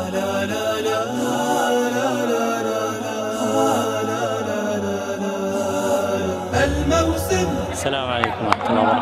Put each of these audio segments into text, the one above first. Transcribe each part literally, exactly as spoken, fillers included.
السلام عليكم ورحمة الله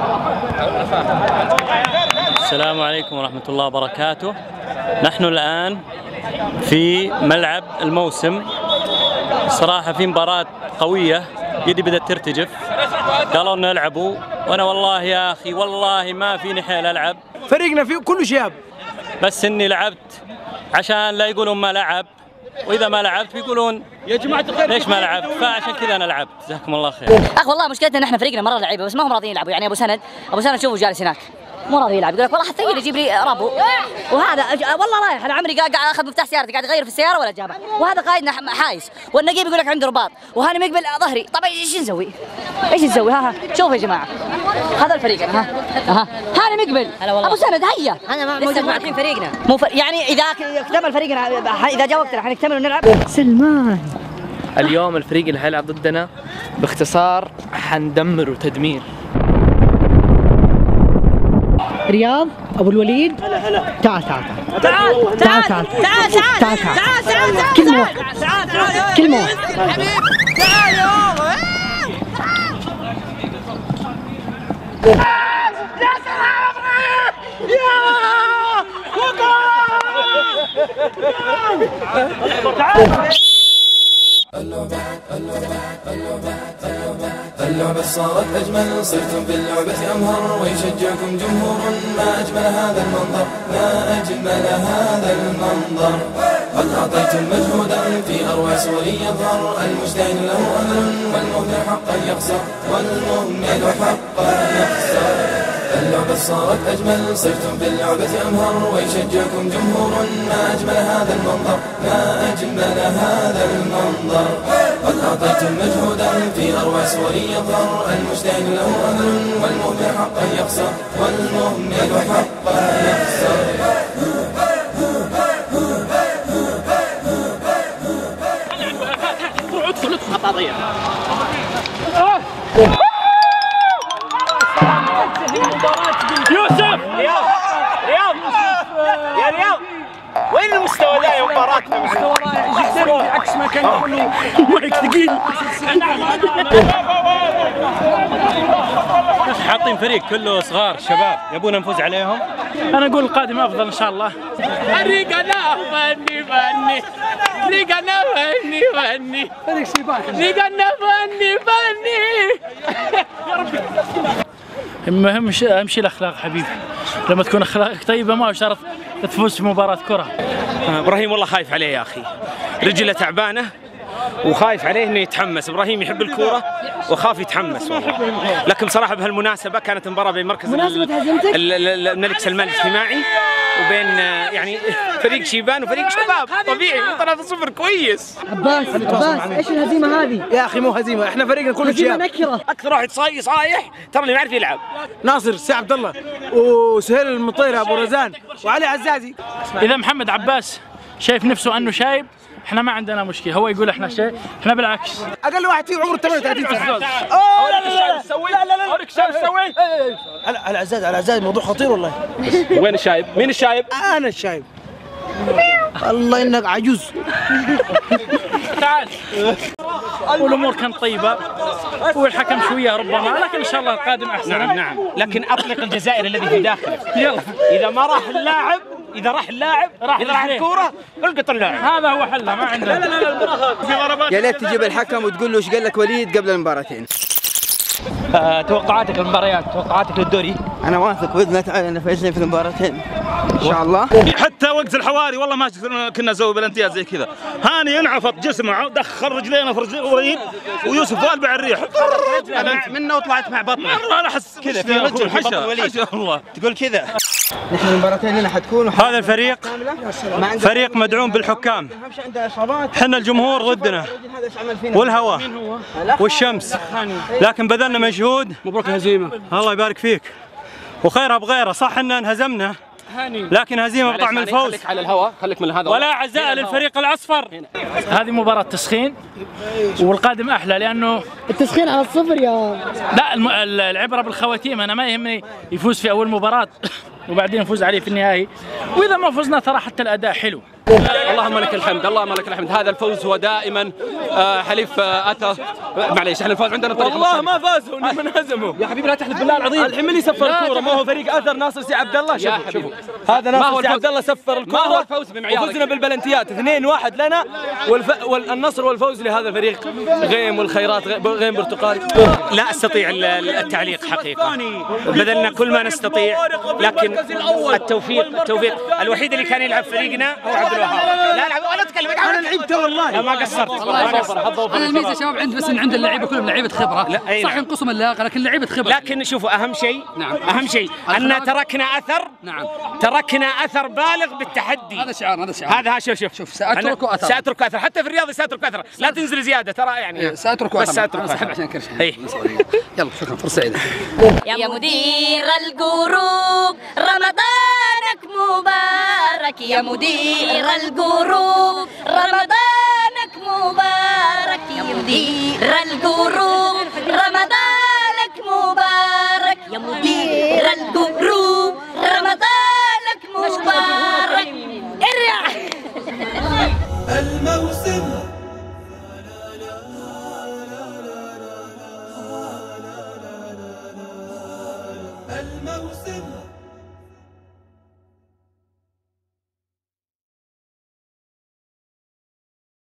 وبركاته. السلام عليكم ورحمة الله وبركاته. نحن الآن في ملعب الموسم. صراحة في مباراة قوية، يدي بدأت ترتجف، قالوا لنا العبوا، وأنا والله يا أخي والله ما فيني حيل ألعب. فريقنا فيه كله شباب، بس إني لعبت عشان لا يقولون ما لعب، وإذا ما لعبت بيقولون يا جماعة الخير ليش ما لعبت، فعشان كذا أنا لعبت. جزاكم الله خير. أخ والله مشكلتنا إن إحنا فريقنا مرة لعيبة بس ما هم راضيين يلعبوا. يعني أبو سند أبو سند شوفوا جالس هناك مو راضي يلعب، يقول لك والله حتى يجيب لي رابو، وهذا والله رايح. انا عمري قاعد اخذ مفتاح سيارتي قاعد اغير في السياره ولا جابه، وهذا قائدنا حايس، والنقيب يقول لك عنده رباط، وهاني مقبل ظهري. طيب ايش نسوي؟ ايش نسوي؟ ها ها شوفوا يا جماعه، هذا الفريق ها ها هاني مقبل ابو سند هيا انا موجود معكم فريقنا مو ف... يعني اذا اكتمل فريقنا اذا جاء وقتنا حنكتمل ونلعب. سلمان اليوم الفريق اللي حيلعب ضدنا باختصار حندمره تدمير. رياض ابو الوليد، هلا هلا تعال تعال تعال تعال تعال تعال تعال تعال تعال كلمة واحدة كلمة واحدة تعال يا سلام يا اللعبة صارت أجمل، صرتم في اللعبة أمهر، ويشجعكم جمهور. ما أجمل هذا المنظر، ما أجمل هذا المنظر. قد أعطيتم مجهودا في أروع صور يظهر، المجتهد له أمل، والمهمل حقا يخسر، والمهمل حقا يخسر. اللعبة صارت أجمل، صرتم في اللعبة أمهر، ويشجعكم جمهور. ما أجمل هذا المنظر، ما أجمل هذا المنظر. قد أعطيتم مجهودا في أروع صور يظهر، المجتهد له أمل، والمهمل حقا يخسر، والمهمل حقا يخسر. ادخل ادخل قطاطية. يوسف رياض رياض يا رياض وين المستوى ده يا مباراتنا؟ مستوى رائع عكس ما كان كله معك ثقيل. حاطين فريق كله صغار شباب يبون نفوز عليهم. انا اقول القادم افضل ان شاء الله. ريقنا فني فني ريقنا فني فني ريقنا فني فني يا ربي. المهم اهم شيء الاخلاق حبيبي، لما تكون اخلاقك طيبه ما شرط تفوز في مباراه كره. ابراهيم والله خايف عليه يا اخي، رجله تعبانه وخايف عليه انه يتحمس. ابراهيم يحب الكوره وخاف يتحمس والله. لكن بصراحه بهالمناسبه كانت مباراه بين مركز الملك سلمان الاجتماعي وبين يعني فريق شيبان وفريق شباب. طبيعي طلع في صفر كويس. عباس عباس ايش الهزيمه هذه؟ يا اخي مو هزيمه، احنا فريقنا كله هزيمه شباب. نكره. اكثر واحد صايح صايح ترى اللي ما يعرف يلعب. ناصر سي عبد الله وسهيل المطيره ابو رزان وعلي عزازي. اذا محمد عباس شايف نفسه انه شايب احنا ما عندنا مشكله، هو يقول احنا شيء، احنا بالعكس. اقل واحد فيه عمره ثمانية وثلاثين سنه. اوه لا لا لا تسوي لا لا لا اوريك شايب تسوي. على على عزاز على عزاز موضوع خطير والله. وين الشايب؟ مين الشايب؟ انا الشايب. الله انك عجوز. تعال. والامور كانت طيبه والحكم شويه ربما، لكن ان شاء الله القادم احسن. نعم نعم، لكن اطلق الجزائر الذي في داخله. يلا اذا ما راح اللاعب، اذا راح اللاعب راح اذا راح الكوره القط اللاعب. هذا هو حله ما عندنا. لا لا لا المباراه في ضربات. يا ليت تجيب الحكم وتقول له ايش قال لك وليد قبل المباراتين. آه، توقعاتك للمباريات، توقعاتك للدوري؟ انا واثق باذن الله تعالى ان فايزين في المباراتين ان شاء الله. حتى وقت الحواري والله ما كنا نسوي بلنتيات زي كذا. هاني انعفض جسمه دخل رجلينا في رجلين وليد ويوسف والبع الريح منا وطلعت مع بطنه. والله انا احس كذا في رجل حشا والله تقول كذا. نحن المباراتين لنا حتكون هذا الفريق فريق مدعوم بالحكام. احنا الجمهور ضدنا والهواء والشمس، لكن بذلنا مجهود. مبروك الهزيمه. الله يبارك فيك وخيرها بغيره. صح ان انهزمنا لكن هزيمه بطعم الفوز. خليك على الهواء، خليك من هذا. ولا عزاء للفريق الاصفر. هذه مباراه تسخين والقادم احلى، لانه التسخين على الصفر يا لا الم... العبره بالخواتيم. انا ما يهمني يفوز في اول مباراه وبعدين نفوز عليه في النهائي، واذا ما فزنا ترى حتى الاداء حلو. اللهم لك الحمد، اللهم لك الحمد. هذا الفوز هو دائما آه حليف آه اثر. معليش احنا الفوز عندنا طريقه والله ما فازوا انهم انهزموا يا حبيبي لا تحلف بالله العظيم. الحين من يسفر الكوره؟ ما هو فريق اثر ناصر سي عبد الله. شوفوا شوفوا هذا ناصر سي عبد الله سفر الكوره. ما هو الفوز بمعيارك؟ وفزنا بالبلنتيات اثنين واحد لنا، والف... والنصر والفوز لهذا الفريق غيم والخيرات غيم برتقالي. لا استطيع التعليق حقيقه، بذلنا كل ما نستطيع، لكن التوفيق التوفيق الوحيد اللي كان يلعب فريقنا هو عبد الوهاب. لا لا ولا تكلم، انا لعبت والله ما قصرت. انا الميزه شباب عندي بس ان عند اللعيبه كلهم لعيبه خبره، صح ينقصهم اللياقه لكن لعيبه خبره. لكن شوفوا اهم شيء نعم اهم شيء ان تركنا اثر. نعم تركنا اثر بالغ بالتحدي. هذا شعار هذا شعار هذا شوف شوف شوف ساترك اثر ساترك اثر حتى في الرياضه ساترك اثر، لا تنزل زياده ترى يعني ساترك بس اثر. ساترك انا اسحب عشان كرش. يلا شكرا فرصه سعيده. يا مدير الجروب رمضانك مبارك، يا مدير الجروب رمضانك مبارك، يا مدير الجروب رمضانك مبارك، يا مدير الجروب رمضانك مبارك. ارجع الموسم الموسم